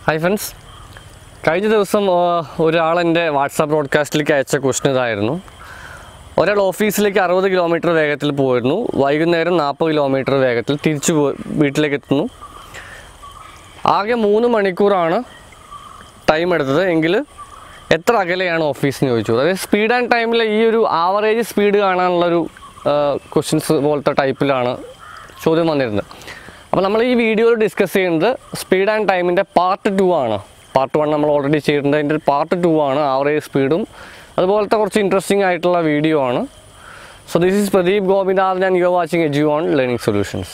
Hi friends, കഴിഞ്ഞ ദിവസം ഒരാൾ എൻ്റെ വാട്സാപ്പ് ബ്രോഡ്കാസ്റ്റിലേക്ക് അയച്ച ക്വസ്റ്റൻ ഇതായിരുന്നു. ഒരാൾ ഓഫീസിലേക്ക് 60 കിലോമീറ്റർ വേഗത്തിൽ പോയിരുന്നു, വൈകുന്നേരം 40 കിലോമീറ്റർ വേഗത്തിൽ തിരിച്ചു വീട്ടിലേക്ക് എത്തുന്നു. ആകെ 3 മണിക്കൂറാണ് ടൈം എടുത്തത്, എങ്കിൽ എത്ര അകലെയാണ് ഓഫീസിന് ചോദിച്ചു. അതായത് സ്പീഡ് ആൻഡ് ടൈമിൽ ഈ ഒരു ആവറേജ് സ്പീഡ് കാണാനുള്ളൊരു ക്വസ്റ്റ്യൻസ് പോലത്തെ ടൈപ്പിലാണ് ചോദ്യം വന്നിരുന്നത്. അപ്പോൾ നമ്മൾ ഈ വീഡിയോയിൽ ഡിസ്കസ് ചെയ്യുന്നത് സ്പീഡ് ആൻഡ് ടൈമിൻ്റെ പാർട്ട് 2 ആണ്. പാർട്ട് 1 നമ്മൾ ഓൾറെഡി ചെയ്തിട്ടുണ്ട്, അതിൻ്റെ പാർട്ട് 2 ആണ്. ആവറേജ് സ്പീഡും അതുപോലത്തെ കുറച്ച് ഇൻട്രസ്റ്റിംഗ് ആയിട്ടുള്ള വീഡിയോ ആണ്. So this is Pradeep Gopinathan and you are watching EduOn learning solutions.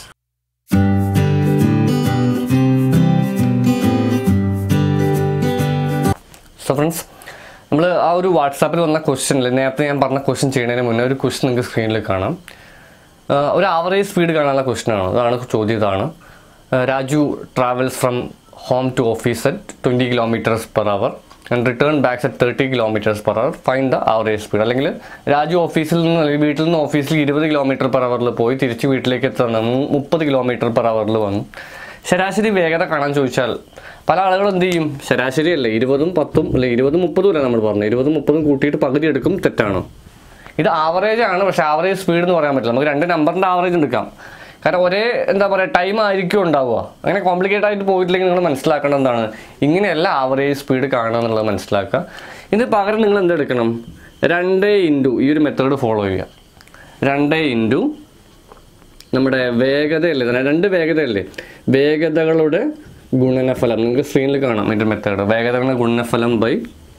So friends, നമ്മൾ ആ ഒരു വാട്സാപ്പിൽ വന്ന ക്വസ്റ്റ്യനിൽ നേരത്തെ ഞാൻ പറഞ്ഞ ക്വസ്റ്റ്യൻ ചെയ്യുന്നതിന് മുന്നേ ഒരു ക്വസ്റ്റ്യൻ നിങ്ങൾക്ക് സ്ക്രീനിൽ കാണാം. ഒരു ആവറേജ് സ്പീഡ് കാണാനുള്ള ക്വസ്റ്റ്യനാണ്. അതാണ് ചോദ്യം. ഇതാണ്: Raju travels from home to office at 20 km/h and return backs at 30 km/h. Find the average speed. അല്ലെങ്കിൽ രാജു ഓഫീസിൽ നിന്ന് അല്ലെങ്കിൽ വീട്ടിൽ നിന്ന് ഓഫീസിൽ 20 km/h പോയി തിരിച്ച് വീട്ടിലേക്ക് എത്തുന്ന 30 km/h വന്നു. ശരാശരി വേഗത കാണാൻ ചോദിച്ചാൽ പല ആളുകളും എന്ത് ചെയ്യും? ശരാശരി അല്ലേ, 20ഉം 10ഉം അല്ലെ 20ഉം 30ഉം അല്ല നമ്മൾ പറഞ്ഞു, 20ഉം 30ഉം കൂട്ടിയിട്ട് പകുതി എടുക്കും. തെറ്റാണ്. ഇത് ആവറേജ് ആണ്, പക്ഷേ ആവറേജ് സ്പീഡ് എന്ന് പറയാൻ പറ്റില്ല. നമുക്ക് 2 നമ്പറിൻ്റെ ആവറേജ് എടുക്കാം. കാരണം ഒരേ ടൈം ആയിരിക്കും ഉണ്ടാവുക. അങ്ങനെ കോംപ്ലിക്കേറ്റ് ആയിട്ട് പോയിട്ടില്ലെങ്കിൽ നിങ്ങൾ മനസ്സിലാക്കേണ്ടത് എന്താണ്? ഇങ്ങനെയല്ല ആവറേജ് സ്പീഡ് കാണുക എന്നുള്ളത് മനസ്സിലാക്കുക. ഇതിന് പകരം നിങ്ങൾ എന്തെടുക്കണം? 2 ഈ ഒരു മെത്തേഡ് ഫോളോ ചെയ്യുക. 2 നമ്മുടെ വേഗതയല്ലേ, 2 വേഗതയല്ലേ, വേഗതകളുടെ ഗുണനഫലം. നിങ്ങൾക്ക് സ്ക്രീനിൽ കാണാം ഇതിൻ്റെ മെത്തേഡ്. വേഗതകളുടെ ഗുണനഫലം by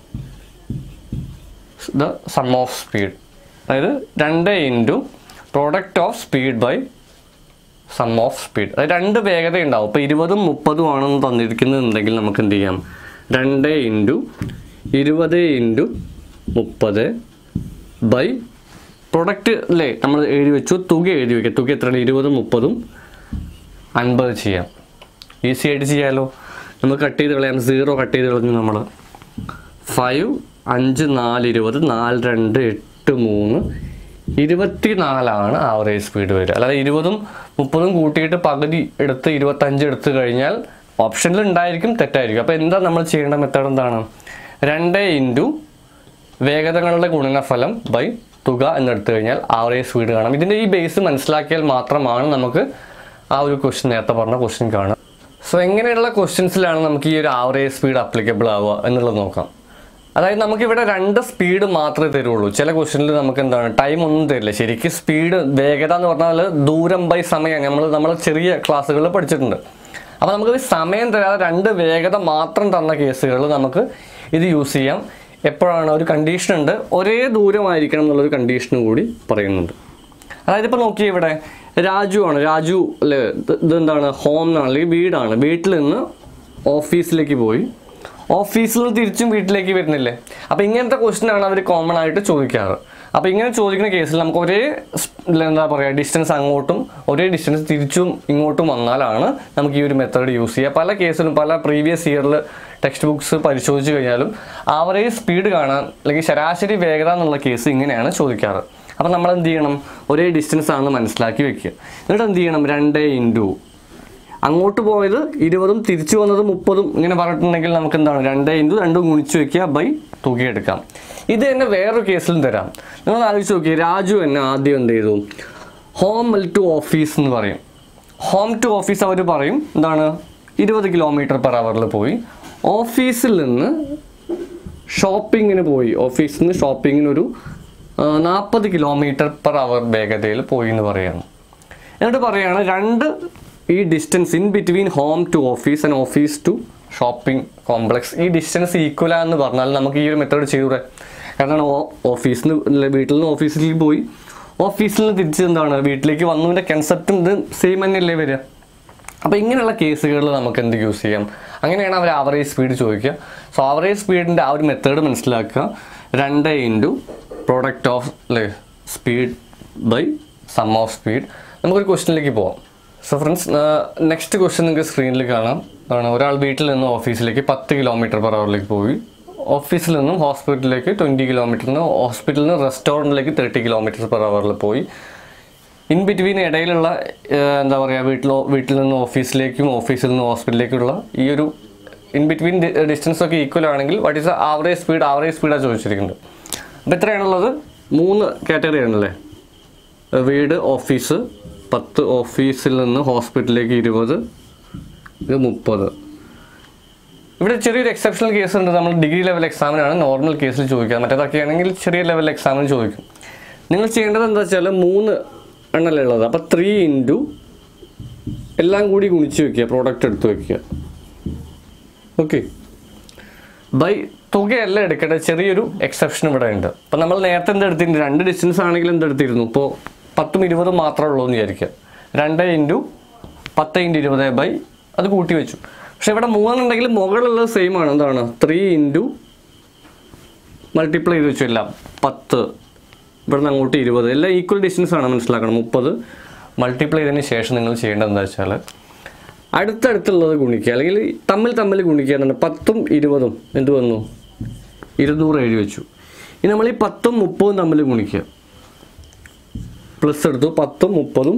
the sum of speed. അതായത് 2 product of speed by sum of speed. അതായത് 2 വേഗത ഉണ്ടാവും. ഇപ്പോൾ 20ഉം 30ഉം ആണെന്ന് തന്നിരിക്കുന്നുണ്ടെങ്കിൽ നമുക്ക് എന്ത് ചെയ്യാം? 2 × 20 × 30 ബൈ പ്രൊഡക്റ്റ് അല്ലേ നമ്മൾ എഴുതി വെച്ചു, തുക എഴുതി വയ്ക്കുക. തുക എത്രയാണ്? 20ഉം 30ഉം 50 ചെയ്യാം. ഈസി ആയിട്ട് ചെയ്യാമല്ലോ. നമ്മൾ കട്ട് ചെയ്ത് കളയാം. 0 കട്ട് ചെയ്ത് കളഞ്ഞു. നമ്മൾ 5 5 4 20 4 2 8 3 24 ആവറേജ് സ്പീഡ് വരിക. അല്ലാതെ 20ഉം 30ഉം കൂട്ടിയിട്ട് പകുതി എടുത്ത് 25 എടുത്തു കഴിഞ്ഞാൽ ഓപ്ഷനിൽ ഉണ്ടായിരിക്കും, തെറ്റായിരിക്കും. അപ്പോൾ എന്താ നമ്മൾ ചെയ്യേണ്ട മെത്തേഡ് എന്താണ്? 2 വേഗതകളുടെ ഗുണനഫലം ബൈ തുക എന്നെടുത്തു കഴിഞ്ഞാൽ ആവറേജ് സ്പീഡ് കാണാം. ഇതിൻ്റെ ഈ ബേസ് മനസ്സിലാക്കിയാൽ മാത്രമാണ് നമുക്ക് ആ ഒരു ക്വസ്റ്റ്യൻ, നേരത്തെ പറഞ്ഞ ക്വസ്റ്റ്യൻ കാണാം. സോ എങ്ങനെയുള്ള ക്വസ്റ്റ്യൻസിലാണ് നമുക്ക് ഈ ഒരു ആവറേജ് സ്പീഡ് അപ്ലിക്കബിൾ ആവുക എന്നുള്ളത് നോക്കാം. അതായത് നമുക്കിവിടെ 2 സ്പീഡ് മാത്രമേ തരുള്ളൂ. ചില ക്വസ്റ്റ്യനിൽ നമുക്ക് എന്താണ്, ടൈം ഒന്നും തരില്ല. ശരിക്കും സ്പീഡ് വേഗത എന്ന് പറഞ്ഞാൽ ദൂരം ബൈ സമയം നമ്മൾ ചെറിയ ക്ലാസ്സുകളിൽ പഠിച്ചിട്ടുണ്ട്. അപ്പോൾ നമുക്ക് സമയം തരാതെ 2 വേഗത മാത്രം തന്ന കേസുകളിൽ നമുക്ക് ഇത് യൂസ് ചെയ്യാം. എപ്പോഴാണ്? ഒരു കണ്ടീഷൻ ഉണ്ട്, ഒരേ ദൂരമായിരിക്കണം എന്നുള്ളൊരു കണ്ടീഷനും കൂടി പറയുന്നുണ്ട്. അതായത് ഇപ്പോൾ നോക്കിയാൽ ഇവിടെ രാജു ആണ്. രാജു അല്ലേ, ഇതെന്താണ്? ഹോം എന്നാണ്, അല്ലെങ്കിൽ വീടാണ്. വീട്ടിൽ നിന്ന് ഓഫീസിലേക്ക് പോയി, ഓഫീസിൽ നിന്ന് തിരിച്ചും വീട്ടിലേക്ക് വരുന്നില്ലേ? അപ്പോൾ ഇങ്ങനത്തെ ക്വസ്റ്റ്യനാണ് അവർ കോമൺ ആയിട്ട് ചോദിക്കാറ്. അപ്പോൾ ഇങ്ങനെ ചോദിക്കുന്ന കേസിൽ നമുക്ക് ഒരേ എന്താ പറയുക, ഡിസ്റ്റൻസ് അങ്ങോട്ടും ഒരേ ഡിസ്റ്റൻസ് തിരിച്ചും ഇങ്ങോട്ടും വന്നാലാണ് നമുക്ക് ഈ ഒരു മെത്തേഡ് യൂസ് ചെയ്യുക. പല കേസിലും പല പ്രീവിയസ് ഇയറിൽ ടെക്സ്റ്റ് ബുക്സ് പരിശോധിച്ച് കഴിഞ്ഞാലും ആവറേജ് സ്പീഡ് കാണാൻ അല്ലെങ്കിൽ ശരാശരി വേഗത എന്നുള്ള കേസ് ഇങ്ങനെയാണ് ചോദിക്കാറ്. അപ്പോൾ നമ്മൾ എന്ത് ചെയ്യണം? ഒരേ ഡിസ്റ്റൻസ് ആണെന്ന് മനസ്സിലാക്കി വെക്കുക. എന്നിട്ട് എന്ത് ചെയ്യണം? 2 അങ്ങോട്ട് പോയത് 20ഉം തിരിച്ചു വന്നത് 30ഉം ഇങ്ങനെ പറഞ്ഞിട്ടുണ്ടെങ്കിൽ നമുക്ക് എന്താണ്? 2 × 2 ഗുണിച്ച് വയ്ക്കുക ബൈ തുക എടുക്കാം. ഇത് തന്നെ വേറൊരു കേസിലും തരാം. നിങ്ങൾ ആലോചിച്ച് നോക്കിയാൽ രാജു എന്നെ ആദ്യം എന്ത് ചെയ്തു? ഹോം ടു ഓഫീസ് എന്ന് പറയും. ഹോം ടു ഓഫീസ് അവർ പറയും എന്താണ്? 20 km/h പോയി. ഓഫീസിൽ നിന്ന് ഷോപ്പിങ്ങിന് പോയി. ഓഫീസിൽ നിന്ന് ഷോപ്പിങ്ങിനൊരു 40 km/h വേഗതയിൽ പോയി എന്ന് പറയുകയാണ്. എന്നിട്ട് പറയുകയാണ് 2 ഈ distance in between home to office and office to shopping complex, ഈ ഡിസ്റ്റൻസ് ഈക്വൽ ആണെന്ന് പറഞ്ഞാൽ നമുക്ക് ഈ ഒരു മെത്തേഡ് ചെയ്തൂടെ? കാരണം ഓഫീസിൽ നിന്ന് വീട്ടിൽ നിന്ന് ഓഫീസിലേക്ക് പോയി, ഓഫീസിൽ നിന്ന് തിരിച്ച് എന്താണ് വീട്ടിലേക്ക് വന്നതിൻ്റെ കൺസെപ്റ്റും ഇത് സെയിം തന്നെയല്ലേ വരിക? അപ്പോൾ ഇങ്ങനെയുള്ള കേസുകളിൽ നമുക്ക് എന്ത് യൂസ് ചെയ്യാം? അങ്ങനെയാണ് അവർ ആവറേജ് സ്പീഡ് ചോദിക്കുക. സോ ആവറേജ് സ്പീഡിൻ്റെ ആ ഒരു മെത്തേഡ് മനസ്സിലാക്കുക. 2 product of speed by sum of speed. നമുക്കൊരു ക്വസ്റ്റ്യനിലേക്ക് പോകാം. സോ ഫ്രണ്ട്സ്, നെക്സ്റ്റ് ക്വസ്റ്റ്യൻ നിങ്ങൾക്ക് സ്ക്രീനിൽ കാണാം. ഒരാൾ വീട്ടിൽ നിന്ന് ഓഫീസിലേക്ക് 10 km/h പോയി. ഓഫീസിൽ നിന്നും ഹോസ്പിറ്റലിലേക്ക് 20 km, ഹോസ്പിറ്റലിൽ നിന്ന് റെസ്റ്റോറൻറ്റിലേക്ക് 30 km/h പോയി. ഇൻ ബിറ്റ്വീൻ ഇടയിലുള്ള എന്താ പറയുക, വീട്ടിൽ നിന്ന് ഓഫീസിലേക്കും ഓഫീസിൽ നിന്ന് ഹോസ്പിറ്റലിലേക്കുള്ള ഈ ഒരു ഇൻ ബിറ്റ്വീൻ ഡിസ്റ്റൻസ് ഒക്കെ ഈക്വൽ ആണെങ്കിൽ വാട്ട് ഈസ് ആവറേജ് സ്പീഡാണ് ചോദിച്ചിരിക്കുന്നത്. അപ്പോൾ ഇത്രയാണുള്ളത്. 3 കാറ്റഗറി ആണല്ലേ. വീട്, ഓഫീസ് 10, ഓഫീസിൽ നിന്ന് ഹോസ്പിറ്റലിലേക്ക് 20, ഇത് 30. ഇവിടെ ചെറിയൊരു എക്സെപ്ഷണൽ കേസ് ഉണ്ട്. നമ്മൾ ഡിഗ്രി ലെവൽ എക്സാമിനാണ് നോർമൽ കേസിൽ ചോദിക്കുക. മറ്റേതൊക്കെ ആണെങ്കിൽ ചെറിയ ലെവൽ എക്സാമിന് ചോദിക്കും. നിങ്ങൾ ചെയ്യേണ്ടത് എന്താ വെച്ചാൽ 3 എണ്ണല്ലേ ഉള്ളത്. അപ്പോൾ 3 ഇൻറ്റു എല്ലാം കൂടി ഗുണിച്ച് വയ്ക്കുക, പ്രോഡക്റ്റ് എടുത്ത് വയ്ക്കുക. ഓക്കെ, ബൈ തുകയല്ല എടുക്കേണ്ടത്. ചെറിയൊരു എക്സെപ്ഷൻ ഇവിടെ ഉണ്ട്. അപ്പോൾ നമ്മൾ നേരത്തെ എന്തെടുത്തിട്ടുണ്ട്, 2 ഡിസ്റ്റൻസ് ആണെങ്കിൽ എന്തെടുത്തിരുന്നു. ഇപ്പോൾ 10ഉം 20ഉം മാത്രമേ ഉള്ളൂ എന്ന് വിചാരിക്കുക. 2 ഇൻറ്റു 10 ഇൻറ്റു 20 ബൈ അത് കൂട്ടി വെച്ചു. പക്ഷെ ഇവിടെ 3 ഉണ്ടെങ്കിൽ മുകളിലുള്ളത് സെയിം ആണ്. എന്താണ് 3 ഇൻറ്റു മൾട്ടിപ്ലൈ ചെയ്ത് വെച്ചു എല്ലാം 10, ഇവിടെ നിന്ന് അങ്ങോട്ട് 20, എല്ലാം ഈക്വൽ ഡിസ്റ്റൻസ് ആണ് മനസ്സിലാക്കണം. 30 മൾട്ടിപ്ലൈ ചെയ്തതിന് ശേഷം നിങ്ങൾ ചെയ്യേണ്ടത് എന്താ വെച്ചാൽ അടുത്തടുത്തുള്ളത് ഗുണിക്കുക, അല്ലെങ്കിൽ തമ്മിൽ ഗുണിക്കുക എന്നാണ്. 10ഉം 20ഉം എന്ത് വന്നു 200 എഴുതി വെച്ചു. ഇനി നമ്മൾ ഈ 10ഉം 30ഉം തമ്മിൽ ഗുണിക്കുക, പ്ലസ് എടുത്തു. 10ഉം 30ഉം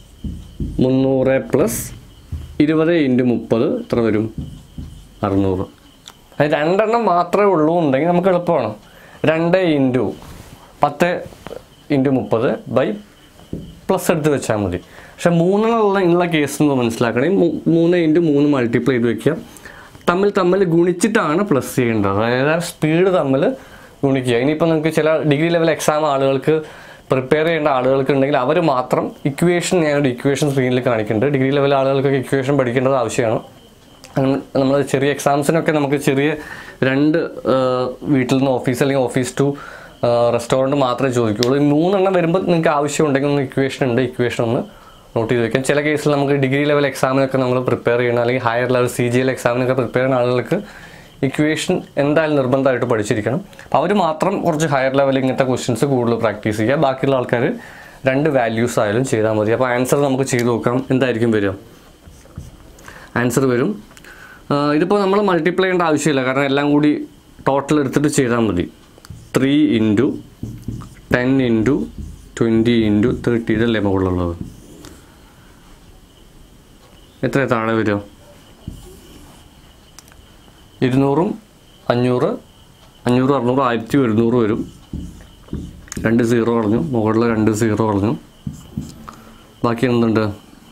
300 പ്ലസ് 20 ഇൻറ്റു 30 എത്ര വരും 600. അത് 2 എണ്ണം മാത്രമേ ഉള്ളൂ എന്നുണ്ടെങ്കിൽ നമുക്ക് എളുപ്പമാണ്. 2 ഇൻറ്റു 10 ഇൻറ്റു 30 ബൈ പ്ലസ് എടുത്ത് വെച്ചാൽ മതി. പക്ഷെ 3 ഉള്ള കേസ് എന്ന് മനസ്സിലാക്കണേ 3 ഇൻറ്റു 3 മൾട്ടിപ്ലൈ ചെയ്ത് വെക്കുക. തമ്മിൽ ഗുണിച്ചിട്ടാണ് പ്ലസ് ചെയ്യേണ്ടത്. അതായത് സ്പീഡ് തമ്മിൽ ഗുണിക്കുക. ഇനിയിപ്പോൾ നിങ്ങൾക്ക് ചില ഡിഗ്രി ലെവൽ എക്സാം ആളുകൾക്ക് പ്രിപ്പയർ ചെയ്യേണ്ട ആളുകൾക്ക് ഉണ്ടെങ്കിൽ അവർ മാത്രം ഇക്വേഷൻ, ഞാനൊരു ഇക്വേഷൻ സ്ക്രീനിൽ കാണിക്കുന്നുണ്ട്. ഡിഗ്രി ലെവൽ ആളുകൾക്കൊക്കെ ഇക്വേഷൻ പഠിക്കേണ്ടത് ആവശ്യമാണ്. നമ്മൾ ചെറിയ എക്സാംസിനൊക്കെ നമുക്ക് ചെറിയ 2 വീട്ടിൽ നിന്ന് ഓഫീസ് അല്ലെങ്കിൽ ഓഫീസ് ടു റെസ്റ്റോറൻറ്റ് മാത്രമേ ചോദിക്കുകയുള്ളൂ. ഈ 3 എണ്ണം വരുമ്പോൾ നിങ്ങൾക്ക് ആവശ്യമുണ്ടെങ്കിൽ ഒന്ന് ഇക്വേഷൻ ഉണ്ട്, ഇക്വേഷൻ ഒന്ന് നോട്ട് ചെയ്ത് വയ്ക്കാം. ചില കേസിൽ നമുക്ക് ഡിഗ്രി ലെവൽ എക്സാമിനൊക്കെ നമ്മൾ പ്രിപ്പയർ ചെയ്യണം, അല്ലെങ്കിൽ ഹയർ ലെവൽ CGL എക്സാമിനൊക്കെ പ്രിപ്പയർ ചെയ്യുന്ന ആളുകൾക്ക് ഇക്വേഷൻ എന്തായാലും നിർബന്ധമായിട്ട് പഠിച്ചിരിക്കണം. അപ്പോൾ അവർ മാത്രം കുറച്ച് ഹയർ ലെവൽ ഇങ്ങനത്തെ ക്വസ്റ്റ്യൻസ് കൂടുതൽ പ്രാക്ടീസ് ചെയ്യുക. ബാക്കിയുള്ള ആൾക്കാർ 2 വാല്യൂസ് ആയാലും ചെയ്താൽ മതി. അപ്പോൾ ആൻസർ നമുക്ക് ചെയ്ത് നോക്കാം. എന്തായിരിക്കും വരിക? ആൻസർ വരും, ഇതിപ്പോൾ നമ്മൾ മൾട്ടിപ്ലൈ ചെയ്യേണ്ട ആവശ്യമില്ല, കാരണം എല്ലാം കൂടി ടോട്ടൽ എടുത്തിട്ട് ചെയ്താൽ മതി. 3 ഇൻറ്റു 10 ഇൻറ്റു 20 ഇൻറ്റു 30 ഇതല്ലേ മുകളിലുള്ളത്. എത്ര താഴെ വരിക? 200ഉം 500, 500, 600, 1100 വരും. 2 0 കളഞ്ഞു, മുകളിൽ 2 0 കളഞ്ഞു. ബാക്കി എന്തുണ്ട്?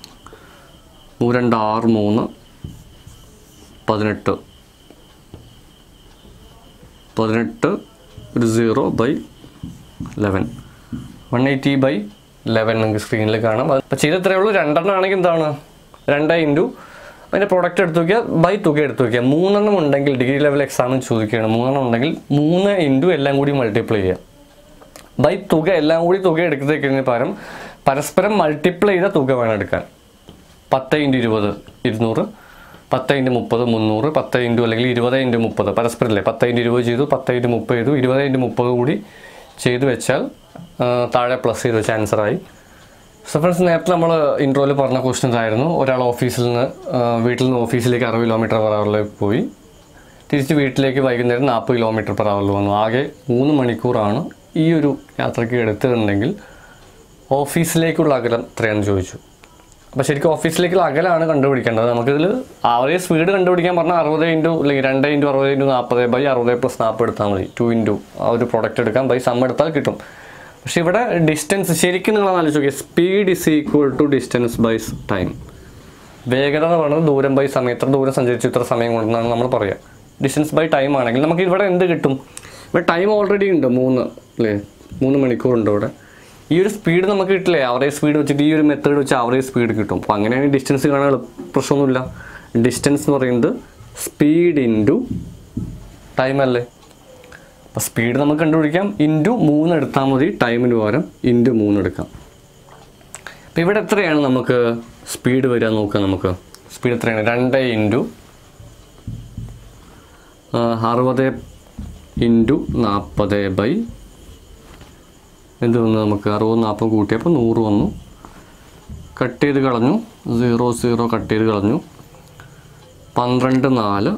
3 2 6 3 18, 18 ഒരു 0 ബൈ 11, 180 ബൈ 11 നിങ്ങൾക്ക് സ്ക്രീനിൽ കാണാം. അപ്പോൾ ചെയ്തത്രേ ഉള്ളൂ. 2 എണ്ണം ആണെങ്കിൽ എന്താണ് 2 ഇൻറ്റു അതിൻ്റെ പ്രോഡക്റ്റ് എടുത്ത് വയ്ക്കുക ബൈ തുക എടുത്ത് വയ്ക്കുക. 3 എണ്ണം ഉണ്ടെങ്കിൽ ഡിഗ്രി ലെവൽ എക്സാമിന് ചോദിക്കുകയാണ്. 3 എണ്ണം ഉണ്ടെങ്കിൽ 3 ഇൻറ്റു എല്ലാം കൂടി മൾട്ടിപ്ലൈ ചെയ്യുക ബൈ തുക. എല്ലാം കൂടി തുക എടുക്കുന്നതിന് പകരം പരസ്പരം മൾട്ടിപ്ലൈ ചെയ്ത തുക വേണം എടുക്കാൻ. 10 ഇൻറ്റു 20 200, 10 ഇൻറ്റു 30 300, 10 ഇൻറ്റു അല്ലെങ്കിൽ 20 ഇൻറ്റു 30 പരസ്പരം അല്ലേ. 10 ഇൻറ്റു 20 ചെയ്തു, 10 ഇൻറ്റു 30 ചെയ്തു, 20 ഇൻറ്റു 30 കൂടി ചെയ്ത് വെച്ചാൽ താഴെ പ്ലസ് ചെയ്ത് വെച്ച ആൻസറായി. സോ ഫ്രണ്ട്സ്, നേരത്തെ നമ്മൾ ഇൻട്രോയിൽ പറഞ്ഞ ക്വസ്റ്റ്യൻസ് ആയിരുന്നു. ഒരാൾ വീട്ടിൽ നിന്ന് ഓഫീസിലേക്ക് 60 km/h പോയി, തിരിച്ച് വീട്ടിലേക്ക് വൈകുന്നേരം 40 km/h വന്നു. ആകെ 3 മണിക്കൂറാണ് ഈ ഒരു യാത്രയ്ക്ക് എടുത്തിട്ടുണ്ടെങ്കിൽ ഓഫീസിലേക്കുള്ള അകലം എത്രയാണെന്ന് ചോദിച്ചു. അപ്പോൾ ശരിക്കും ഓഫീസിലേക്കുള്ള അകലമാണ് കണ്ടുപിടിക്കേണ്ടത്. നമുക്കിതിൽ ആവറേജ് സ്പീഡ് കണ്ടുപിടിക്കാൻ പറഞ്ഞാൽ 60 ഇൻറ്റു അല്ലെങ്കിൽ 2 ഇൻറ്റു 60 ഇൻറ്റു 40 ബൈ 60 പ്ലസ് 40 എടുത്താൽ മതി. 2 ഇൻറ്റു ആ ഒരു പ്രോഡക്റ്റ് എടുക്കാം ബൈ സം എടുത്താൽ കിട്ടും. പക്ഷേ ഇവിടെ ഡിസ്റ്റൻസ് ശരിക്കും നിങ്ങൾ ആലോചിച്ച് നോക്കിയാൽ speed is equal to distance by time. വേഗത എന്ന് പറയുന്നത് ദൂരം ബൈ സമയം, എത്ര ദൂരം സഞ്ചരിച്ചു ഇത്ര സമയം കൊണ്ടെന്നാണ് നമ്മൾ പറയുക. ഡിസ്റ്റൻസ് ബൈ ടൈം ആണെങ്കിൽ നമുക്ക് ഇവിടെ എന്ത് കിട്ടും? ഇവിടെ ടൈം ഓൾറെഡി ഉണ്ട് 3 അല്ലേ, 3 മണിക്കൂറുണ്ട് ഇവിടെ. ഈ ഒരു സ്പീഡ് നമുക്ക് കിട്ടില്ലേ, ആവറേജ് സ്പീഡ് വെച്ചിട്ട് ഈ ഒരു മെത്തേഡ് വെച്ച് ആവറേജ് സ്പീഡ് കിട്ടും. അപ്പോൾ അങ്ങനെയാണെങ്കിൽ ഡിസ്റ്റൻസ് കാണാൻ പ്രശ്നമൊന്നുമില്ല. ഡിസ്റ്റൻസ് എന്ന് പറയുന്നത് സ്പീഡ് ഇൻറ്റു ടൈം അല്ലേ. അപ്പോൾ സ്പീഡ് നമുക്ക് കണ്ടുപിടിക്കാം. ഇൻറ്റു 3 എടുത്താൽ മതി, ടൈമിന് പകരം ഇൻറ്റു 3 എടുക്കാം. അപ്പോൾ ഇവിടെ എത്രയാണ് നമുക്ക് സ്പീഡ് വരിക നോക്കാം. നമുക്ക് സ്പീഡ് എത്രയാണ്? 2 ഇൻറ്റു 60 ഇൻറ്റു 40 ബൈ എന്ത് വന്നു? നമുക്ക് 60 40 കൂട്ടിയപ്പോൾ 100 വന്നു. കട്ട് ചെയ്ത് കളഞ്ഞു, 0 0 കട്ട് ചെയ്ത് കളഞ്ഞു. 12 4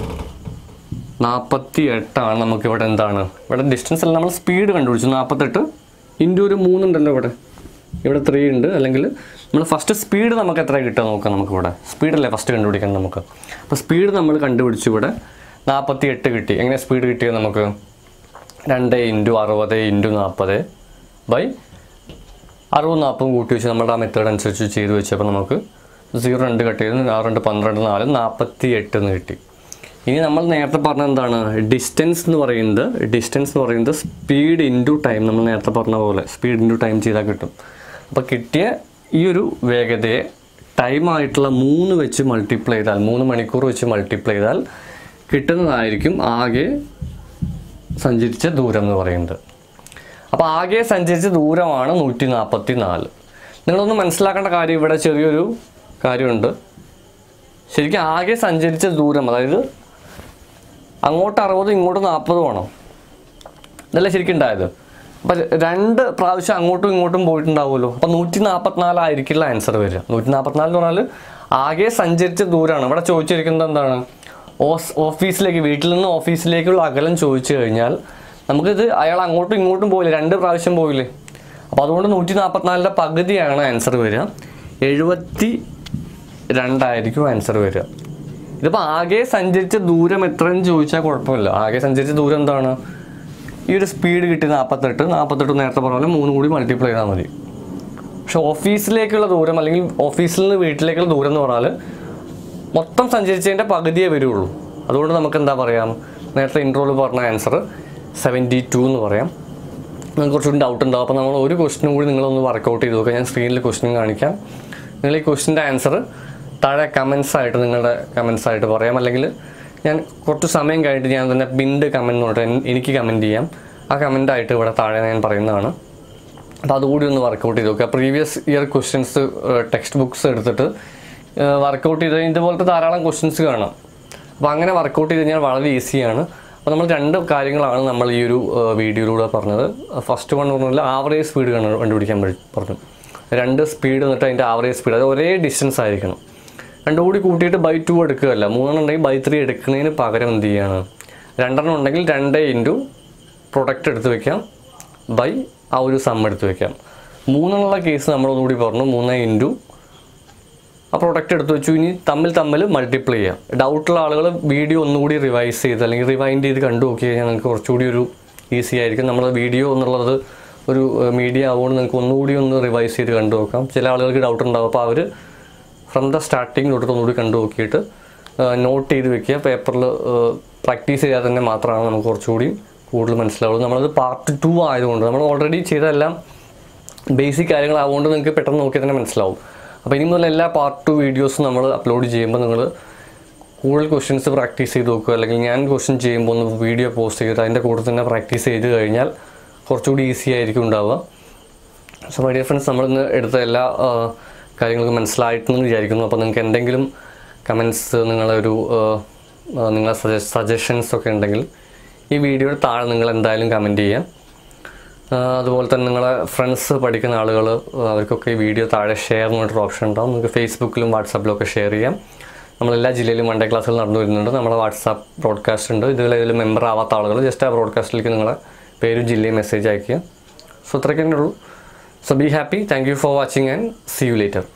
48 നമുക്കിവിടെ എന്താണ്? ഇവിടെ ഡിസ്റ്റൻസ് അല്ല, നമ്മൾ സ്പീഡ് കണ്ടുപിടിച്ചു. 48 ഇൻറ്റു ഒരു 3 ഉണ്ടല്ലോ ഇവിടെ, ഇവിടെ 3 ഉണ്ട്. അല്ലെങ്കിൽ നമ്മൾ ഫസ്റ്റ് സ്പീഡ് നമുക്ക് എത്ര കിട്ടുക നോക്കാം. നമുക്കിവിടെ സ്പീഡല്ലേ ഫസ്റ്റ് കണ്ടുപിടിക്കണം നമുക്ക്. അപ്പോൾ സ്പീഡ് നമ്മൾ കണ്ടുപിടിച്ചു. ഇവിടെ 48 കിട്ടി. എങ്ങനെ സ്പീഡ് കിട്ടിയത് നമുക്ക്? 2 × 60 × 40 ബൈ 60 40 കൂട്ടി വെച്ച് നമ്മുടെ ആ മെത്തേഡ് അനുസരിച്ച് ചെയ്ത് വെച്ചപ്പോൾ നമുക്ക് 0 2 കട്ട് ചെയ്ത് 6 2 12 4 48 എന്ന് കിട്ടി. ഇനി നമ്മൾ നേരത്തെ പറഞ്ഞ എന്താണ് ഡിസ്റ്റൻസ് എന്ന് പറയുന്നത് സ്പീഡ് ഇൻറ്റു ടൈം. നമ്മൾ നേരത്തെ പറഞ്ഞ പോലെ സ്പീഡ് ഇൻറ്റു ടൈം ചെയ്താൽ കിട്ടും. അപ്പോൾ കിട്ടിയ ഈ ഒരു വേഗതയെ ടൈമായിട്ടുള്ള 3 വെച്ച് മൾട്ടിപ്ലൈ ചെയ്താൽ 3 മണിക്കൂർ വെച്ച് മൾട്ടിപ്ലൈ ചെയ്താൽ കിട്ടുന്നതായിരിക്കും ആകെ സഞ്ചരിച്ച ദൂരം എന്ന് പറയുന്നത്. അപ്പോൾ ആകെ സഞ്ചരിച്ച ദൂരമാണ് 144. നിങ്ങളൊന്ന് മനസ്സിലാക്കേണ്ട കാര്യം ഇവിടെ ചെറിയൊരു കാര്യമുണ്ട്. ശരിക്കും ആകെ സഞ്ചരിച്ച ദൂരം, അതായത് അങ്ങോട്ട് 60 ഇങ്ങോട്ട് 40 വേണം, ഇതല്ലേ ശരിക്കും ഉണ്ടായത്. അപ്പം 2 പ്രാവശ്യം അങ്ങോട്ടും ഇങ്ങോട്ടും പോയിട്ടുണ്ടാവുമല്ലോ. അപ്പം 144 ആയിരിക്കില്ല ആൻസർ വരിക. 144 എന്ന് പറഞ്ഞാൽ ആകെ സഞ്ചരിച്ച ദൂരമാണ്. ഇവിടെ ചോദിച്ചിരിക്കുന്നത് എന്താണ്? ഓഫീസിലേക്ക്, വീട്ടിൽ നിന്ന് ഓഫീസിലേക്കുള്ള അകലം ചോദിച്ചു കഴിഞ്ഞാൽ നമുക്കിത് അയാൾ അങ്ങോട്ടും ഇങ്ങോട്ടും പോയില്ലേ, 2 പ്രാവശ്യം പോയില്ലേ. അപ്പോൾ അതുകൊണ്ട് 144ൻ്റെ പകുതിയാണ് ആൻസർ വരിക. 72 ആയിരിക്കും ആൻസർ വരിക. ഇതിപ്പോൾ ആകെ സഞ്ചരിച്ച ദൂരം എത്രയെന്ന് ചോദിച്ചാൽ കുഴപ്പമില്ല. ആകെ സഞ്ചരിച്ച ദൂരം എന്താണ്? ഈ ഒരു സ്പീഡ് കിട്ടി 48 നേരത്തെ പറഞ്ഞ പോലെ 3 കൂടി മൾട്ടിപ്ലൈ ചെയ്താൽ മതി. പക്ഷെ ഓഫീസിലേക്കുള്ള ദൂരം അല്ലെങ്കിൽ ഓഫീസിൽ നിന്ന് വീട്ടിലേക്കുള്ള ദൂരം എന്ന് പറഞ്ഞാൽ മൊത്തം സഞ്ചരിച്ചതിൻ്റെ പകുതിയേ വരുള്ളൂ. അതുകൊണ്ട് നമുക്ക് എന്താ പറയാം, നേരത്തെ ഇൻട്രോയിൽ പറഞ്ഞ ആൻസർ 72 എന്ന് പറയാം. നിങ്ങൾക്ക് കുറച്ചുകൂടി ഡൗട്ട് ഉണ്ടാവും. അപ്പോൾ നമ്മൾ ഒരു ക്വസ്റ്റിനും കൂടി നിങ്ങളൊന്ന് വർക്കൗട്ട് ചെയ്ത് നോക്കുക. ഞാൻ സ്ക്രീനിൽ ക്വസ്റ്റ്യൻ കാണിക്കാം. നിങ്ങൾ ഈ ക്വസ്റ്റിൻ്റെ ആൻസർ താഴെ നിങ്ങളുടെ കമൻസ് ആയിട്ട് പറയാം. അല്ലെങ്കിൽ ഞാൻ കുറച്ച് സമയം കഴിഞ്ഞിട്ട് ഞാൻ തന്നെ പിൻഡ് കമൻറ്റ് എന്ന് പറഞ്ഞിട്ട് എനിക്ക് കമൻറ്റ് ചെയ്യാം. ആ കമൻറ്റായിട്ട് ഇവിടെ താഴെ ഞാൻ പറയുന്നതാണ്. അപ്പോൾ അതുകൂടി ഒന്ന് വർക്കൗട്ട് ചെയ്ത് നോക്കുക. Previous year questions text books എടുത്തിട്ട് വർക്കൗട്ട് ചെയ്ത് ഇതുപോലത്തെ ധാരാളം ക്വസ്റ്റ്യൻസ് കാണാം. അപ്പോൾ അങ്ങനെ വർക്കൗട്ട് ചെയ്ത് കഴിഞ്ഞാൽ വളരെ ഈസിയാണ്. അപ്പോൾ നമ്മൾ 2 കാര്യങ്ങളാണ് നമ്മൾ ഈ ഒരു വീഡിയോയിലൂടെ പറഞ്ഞത്. ഫസ്റ്റ് വൺ പറഞ്ഞാൽ ആവറേജ് സ്പീഡ് കണ്ടുപിടിക്കാൻ പറഞ്ഞു. 2 സ്പീഡ് എന്നിട്ട് അതിൻ്റെ ആവറേജ് സ്പീഡ് അത് ഒരേ ഡിസ്റ്റൻസ് ആയിരിക്കണം. 2 കൂടി കൂട്ടിയിട്ട് ബൈ 2 എടുക്കുകയല്ല. 3 ഉണ്ടെങ്കിൽ ബൈ 3 എടുക്കുന്നതിന് പകരം എന്ത് ചെയ്യാണ്, 2 ഉണ്ടെങ്കിൽ 2 × പ്രൊഡക്റ്റ് എടുത്ത് വെക്കാം ബൈ ആ ഒരു സം എടുത്ത് വെക്കാം. 3 കേസ് നമ്മളൊന്നുകൂടി പറഞ്ഞു. 3 × ആ പ്രൊഡക്റ്റ് എടുത്ത് വെച്ചു. ഇനി തമ്മിൽ മൾട്ടിപ്ലൈ ചെയ്യാം. ഡൗട്ടുള്ള ആളുകൾ വീഡിയോ ഒന്നുകൂടി റിവൈസ് ചെയ്ത് അല്ലെങ്കിൽ റിവൈൻഡ് ചെയ്ത് കണ്ടു നോക്കി കഴിഞ്ഞാൽ നിങ്ങൾക്ക് കുറച്ചുകൂടി ഒരു ഈസി ആയിരിക്കും. നമ്മൾ വീഡിയോ എന്നുള്ളത് ഒരു മീഡിയ ആവുകൊണ്ട് നിങ്ങൾക്ക് ഒന്നുകൂടി ഒന്ന് റിവൈസ് ചെയ്ത് കണ്ടു നോക്കാം. ചില ആളുകൾക്ക് ഡൗട്ട് ഉണ്ടാവും. അപ്പോൾ അവർ ഫ്രം ദ സ്റ്റാർട്ടിങ് തൊട്ടിട്ട് ഒന്നുകൂടി കണ്ടു നോക്കിയിട്ട് നോട്ട് ചെയ്ത് വെക്കുക. പേപ്പറിൽ പ്രാക്ടീസ് ചെയ്താൽ തന്നെ മാത്രമാണ് നമുക്ക് കുറച്ചുകൂടി കൂടുതൽ മനസ്സിലാവുള്ളൂ. നമ്മളത് പാർട്ട് 2 ആയതുകൊണ്ട് നമ്മൾ ഓൾറെഡി ചെയ്തെല്ലാം ബേസിക് കാര്യങ്ങളാവുകൊണ്ട് നിങ്ങൾക്ക് പെട്ടെന്ന് നോക്കിയാൽ തന്നെ മനസ്സിലാവും. അപ്പോൾ ഇനി മുതൽ എല്ലാ പാർട്ട് 2 വീഡിയോസും നമ്മൾ അപ്ലോഡ് ചെയ്യുമ്പോൾ നിങ്ങൾ കൂടുതൽ ക്വസ്റ്റ്യൻസ് പ്രാക്ടീസ് ചെയ്ത് നോക്കുക. അല്ലെങ്കിൽ ഞാൻ ക്വസ്റ്റ്യൻ ചെയ്യുമ്പോൾ ഒന്ന് വീഡിയോ പോസ്റ്റ് ചെയ്ത് അതിൻ്റെ കൂടെ തന്നെ പ്രാക്ടീസ് ചെയ്ത് കഴിഞ്ഞാൽ കുറച്ചുകൂടി ഈസി ആയിരിക്കും ഉണ്ടാവുക. സോ മൈ ഡിയർ ഫ്രണ്ട്സ്, നമ്മളിന്ന് എടുത്ത എല്ലാ കാര്യങ്ങൾക്ക് മനസ്സിലായിട്ടെന്ന് വിചാരിക്കുന്നു. അപ്പോൾ നിങ്ങൾക്ക് എന്തെങ്കിലും കമൻസ്, നിങ്ങളെ സജഷൻസൊക്കെ ഉണ്ടെങ്കിൽ ഈ വീഡിയോയുടെ താഴെ നിങ്ങൾ എന്തായാലും കമൻറ്റ് ചെയ്യാം. അതുപോലെ തന്നെ നിങ്ങളെ ഫ്രണ്ട്സ് പഠിക്കുന്ന ആളുകൾ അവർക്കൊക്കെ ഈ വീഡിയോ താഴെ ഷെയർ എന്ന് പറഞ്ഞിട്ടൊരു ഓപ്ഷൻ ഉണ്ടാവും. നിങ്ങൾക്ക് ഫേസ്ബുക്കിലും വാട്സാപ്പിലും ഒക്കെ ഷെയർ ചെയ്യാം. നമ്മളെല്ലാ ജില്ലയിലും വൺ ഡേ ക്ലാസ്സുകൾ നടന്നു വരുന്നുണ്ട്. നമ്മുടെ വാട്സാപ്പ് ബ്രോഡ്കാസ്റ്റ് ഉണ്ട്. ഇതിൽ മെമ്പർ ആവാത്ത ആളുകൾ ജസ്റ്റ് ആ ബ്രോഡ്കാസ്റ്റിലേക്ക് നിങ്ങളെ പേരും ജില്ലയും മെസ്സേജ് അയക്കുക. സോ അത്രയ്ക്ക് തന്നെ ഉള്ളൂ. So be happy. Thank you for watching and see you later.